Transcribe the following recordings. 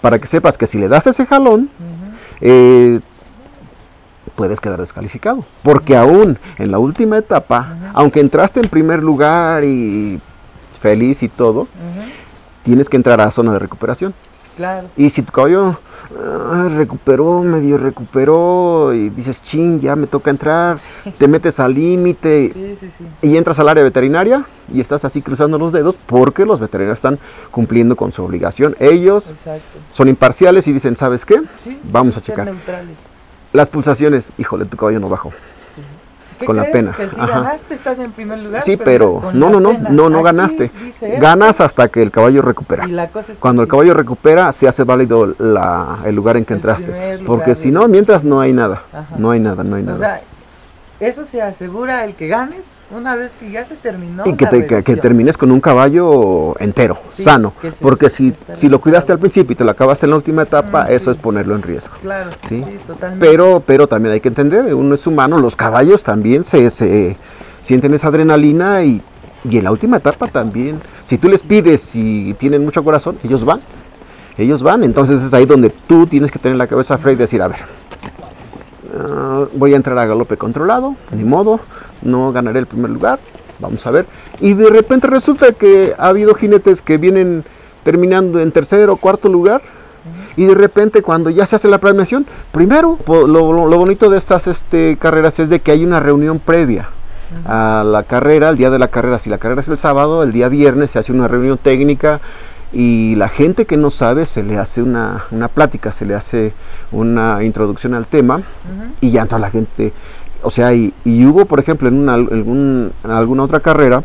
para que sepas que si le das ese jalón, puedes quedar descalificado. Porque aún en la última etapa, aunque entraste en primer lugar y feliz y todo, tienes que entrar a la zona de recuperación. Claro. Y si tu caballo medio recuperó y dices, chin, ya me toca entrar, te metes al límite y entras al área veterinaria y estás así cruzando los dedos porque los veterinarios están cumpliendo con su obligación. Ellos son imparciales y dicen, ¿sabes qué? Vamos a checar. Neutrales. Las pulsaciones, híjole, tu caballo no bajó. Con la pena. Que si ganaste, estás en primer lugar. Sí, pero no ganaste. Ganas hasta que el caballo recupera. Y la cosa es cuando el caballo recupera, se hace válido el lugar en que entraste. Porque si no, mientras no hay nada. No hay nada. O sea, eso se asegura el que ganes una vez que ya se terminó. Y que termines con un caballo entero, sano. Porque si lo cuidaste al principio y te lo acabaste en la última etapa, eso es ponerlo en riesgo. Claro, sí, totalmente. Pero también hay que entender, uno es humano, los caballos también se sienten esa adrenalina y en la última etapa también. Si tú les pides y tienen mucho corazón, ellos van. Entonces es ahí donde tú tienes que tener la cabeza fría y decir, a ver, voy a entrar a galope controlado, ni modo, no ganaré el primer lugar, vamos a ver. Y de repente resulta que ha habido jinetes que vienen terminando en tercer o cuarto lugar, y de repente cuando ya se hace la premiación, primero, lo bonito de estas carreras es de que hay una reunión previa a la carrera, el día de la carrera. Si la carrera es el sábado, el día viernes se hace una reunión técnica, y la gente que no sabe se le hace una plática, se le hace una introducción al tema, y ya entra la gente. O sea, y hubo, por ejemplo, en alguna otra carrera,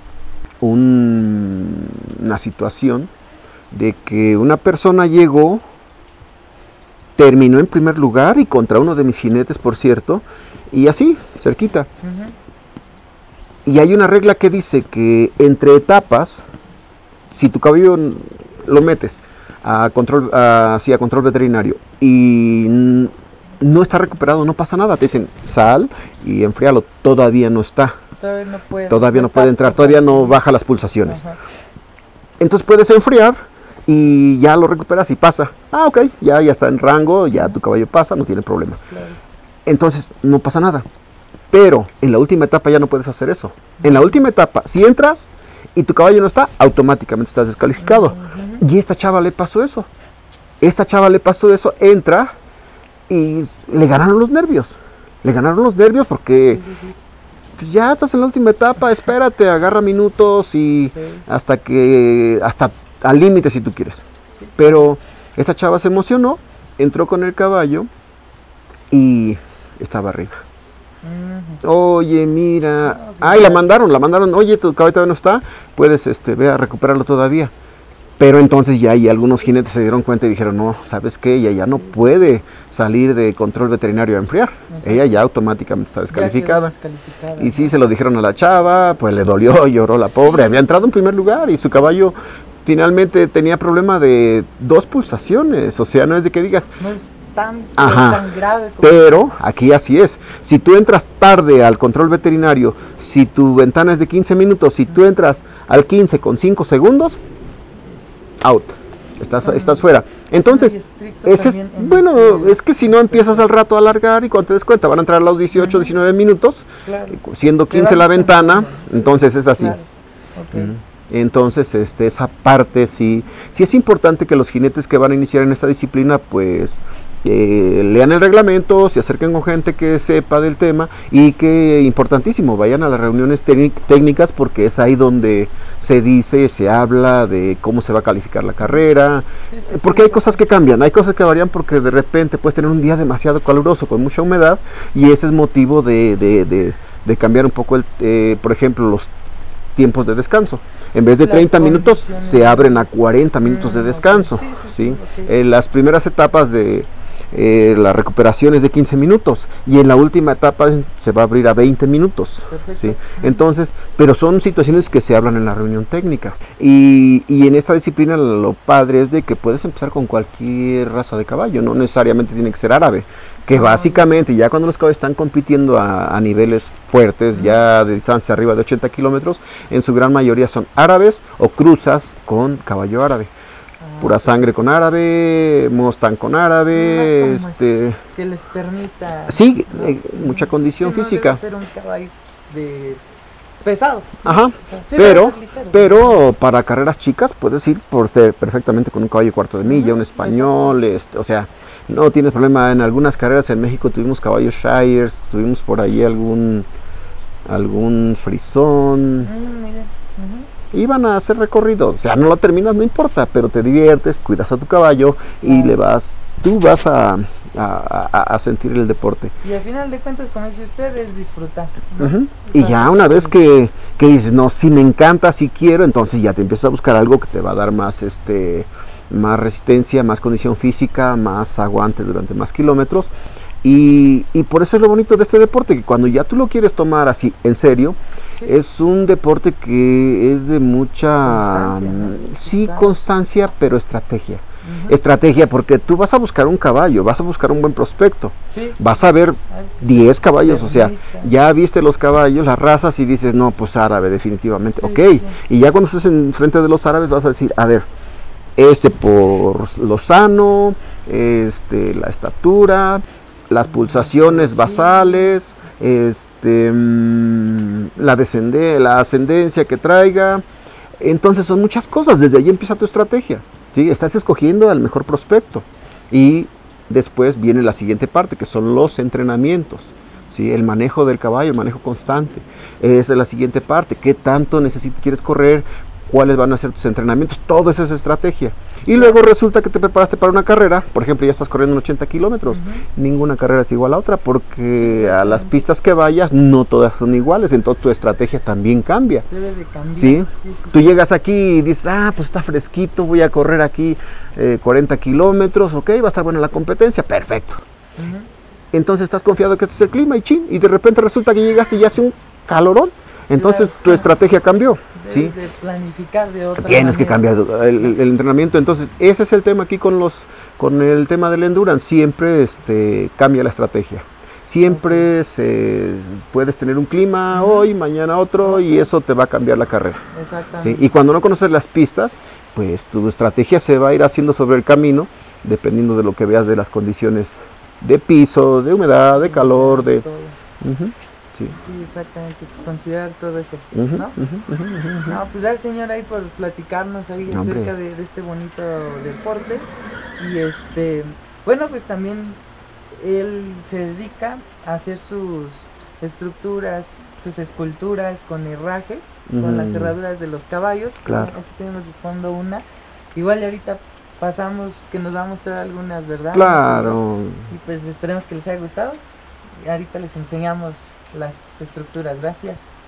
una situación de que una persona llegó, terminó en primer lugar y contra uno de mis jinetes, por cierto, y así, cerquita. Y hay una regla que dice que entre etapas, si tu caballo lo metes a control veterinario y no está recuperado, no pasa nada. Te dicen, sal y enfríalo. Todavía no está. Todavía no puede entrar, todavía no baja las pulsaciones. Entonces puedes enfriar y ya lo recuperas y pasa. Ah, ok, ya está en rango, ya tu caballo pasa, no tiene problema. Entonces no pasa nada. Pero en la última etapa ya no puedes hacer eso. En la última etapa, si entras y tu caballo no está, automáticamente estás descalificado. Y a esta chava le pasó eso. Entra y le ganaron los nervios. Porque pues ya estás en la última etapa, espérate, agarra minutos y hasta al límite si tú quieres. Pero esta chava se emocionó, entró con el caballo y estaba arriba. Oye, mira, la mandaron, oye, tu caballo todavía no está, puedes ve a recuperarlo todavía. Pero entonces ya ahí algunos jinetes se dieron cuenta y dijeron, no, ¿sabes qué? Ella ya no puede salir de control veterinario a enfriar. Ella ya automáticamente está descalificada. Y sí, se lo dijeron a la chava, pues le dolió, lloró la pobre. Había entrado en primer lugar y su caballo finalmente tenía problema de 2 pulsaciones. O sea, no es de que digas... No es tan grave. Pero aquí así es. Si tú entras tarde al control veterinario, si tu ventana es de 15 minutos, si tú entras al 15 con 5 segundos... out, estás fuera. Entonces, es que si no empiezas al rato a alargar y cuando te des cuenta van a entrar a los 18, 19 minutos, siendo 15 la ventana, entonces es así. Entonces, esa parte sí es importante que los jinetes que van a iniciar en esta disciplina, pues, lean el reglamento, se acerquen con gente que sepa del tema y que, importantísimo, vayan a las reuniones técnicas porque es ahí donde se habla de cómo se va a calificar la carrera, porque hay cosas que cambian, hay cosas que varían porque de repente puedes tener un día demasiado caluroso con mucha humedad y ese es motivo de cambiar un poco, por ejemplo, los tiempos de descanso. En vez de 30 minutos se abren a 40 minutos de descanso. En las primeras etapas de la recuperación es de 15 minutos y en la última etapa se va a abrir a 20 minutos. Entonces, pero son situaciones que se hablan en la reunión técnica y en esta disciplina lo padre es de que puedes empezar con cualquier raza de caballo, no necesariamente tiene que ser árabe, que básicamente ya cuando los caballos están compitiendo a niveles fuertes, ya de distancia arriba de 80 kilómetros, en su gran mayoría son árabes o cruzas con caballo árabe. pura sangre con árabe, Mustang con árabe, Más como que les permita. sí, ¿no? mucha condición Sí, no física. debe ser un caballo de pesado. Ajá, O sea, sí debe ser ligero. pero para carreras chicas puedes ir perfectamente con un caballo cuarto de milla, un español, o sea, no tienes problema. En algunas carreras en México tuvimos caballos Shires, tuvimos por ahí algún frisón. Mira. Iban a hacer recorrido, o sea, no lo terminas, no importa, pero te diviertes, cuidas a tu caballo y tú vas a sentir el deporte. Y al final de cuentas, como dice usted, es disfrutar, ¿no? Ujú. Y ya una vez que dices, no, si me encanta, si quiero, entonces ya te empiezas a buscar algo que te va a dar más resistencia, más condición física, más aguante durante más kilómetros. Y por eso es lo bonito de este deporte, que cuando ya tú lo quieres tomar así en serio, sí, es un deporte que es de mucha constancia, pero estrategia. Estrategia, porque tú vas a buscar un caballo, vas a buscar un buen prospecto, sí, vas a ver 10 caballos, o sea, ya viste los caballos, las razas y dices, no, pues árabe definitivamente, sí, ok, sí. Y ya cuando estés en frente de los árabes vas a decir, a ver, por lo sano, la estatura, las pulsaciones basales, la ascendencia que traiga. Entonces son muchas cosas, desde ahí empieza tu estrategia, ¿sí? Estás escogiendo al mejor prospecto y después viene la siguiente parte, que son los entrenamientos, ¿sí? El manejo del caballo, el manejo constante. Esa es la siguiente parte, qué tanto quieres correr, cuáles van a ser tus entrenamientos, todo eso es estrategia. Y luego resulta que te preparaste para una carrera, por ejemplo, ya estás corriendo en 80 kilómetros, ninguna carrera es igual a otra, porque a las pistas que vayas no todas son iguales, entonces tu estrategia también cambia. Debe de cambiar. ¿Sí? Tú llegas aquí y dices, pues está fresquito, voy a correr aquí 40 kilómetros, ok, va a estar buena la competencia, perfecto. Entonces estás confiado que este es el clima y de repente resulta que llegaste y hace un calorón. Entonces tu estrategia cambió. ¿Sí? De planificar de otra Tienes que cambiar el entrenamiento. Entonces ese es el tema aquí con el tema del endurance. Siempre cambia la estrategia. Siempre puedes tener un clima hoy, mañana otro, y eso te va a cambiar la carrera. Exactamente. ¿Sí? Y cuando no conoces las pistas, pues tu estrategia se va a ir haciendo sobre el camino, dependiendo de lo que veas de las condiciones de piso, de humedad, de calor, de... Sí, exactamente, pues considerar todo eso, ¿no? No, pues gracias, señora, ahí por platicarnos ahí acerca de este bonito deporte. Y bueno, pues también él se dedica a hacer sus estructuras, sus esculturas con herrajes, con las cerraduras de los caballos. Claro. Aquí tenemos de fondo una. Igual y ahorita pasamos, que nos va a mostrar algunas, ¿verdad? Claro. Y pues esperemos que les haya gustado. Y ahorita les enseñamos las estructuras. Gracias.